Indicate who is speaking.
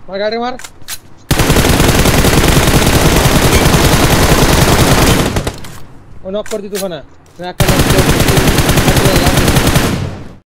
Speaker 1: मार गाड़ी मार। वो नॉक कर दी तूफाना। मैं आकर